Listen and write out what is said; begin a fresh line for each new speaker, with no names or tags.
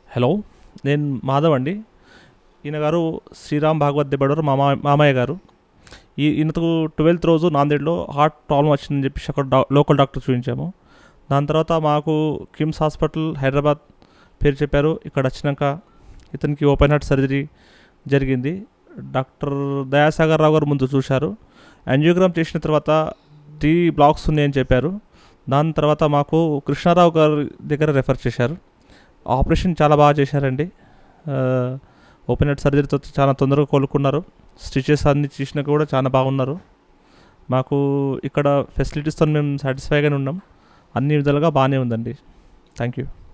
Hello, నేను మాధవ్ అండి. ఈయన గారు శ్రీరామ్ భాగవత్ ది మామయ్య గారు. ఈయనకు 12th రోజు నాందేడ్లో హార్ట్ ప్రాబ్లం వచ్చిందని చెప్పేసి అక్కడ లోకల్ డాక్టర్ చూపించాము. దాని తర్వాత మాకు కిమ్స్ హాస్పిటల్ హైదరాబాద్ పేరు చెప్పారు. ఇక్కడ వచ్చినాక ఇతనికి ఓపెన్ హార్ట్ సర్జరీ జరిగింది. డాక్టర్ దయాసాగర్ రావు గారు ముందు చూశారు. యాంజియోగ్రామ్ చేసిన తర్వాత 3 బ్లాక్స్ ఉన్నాయని చెప్పారు. దాని తర్వాత మాకు కృష్ణారావు గారి దగ్గర రెఫర్ చేశారు. ఆపరేషన్ చాలా బాగా చేశారండి. ఓపెన్ హార్ట్ సర్జరీతో చాలా తొందరగా కోలుకున్నారు. స్టిచెస్ అన్ని చేసినా కూడా చాలా బాగున్నారు. మాకు ఇక్కడ ఫెసిలిటీస్తో మేము సాటిస్ఫైగానే ఉన్నాం. అన్ని విధాలుగా బాగానే ఉందండి. Thank you.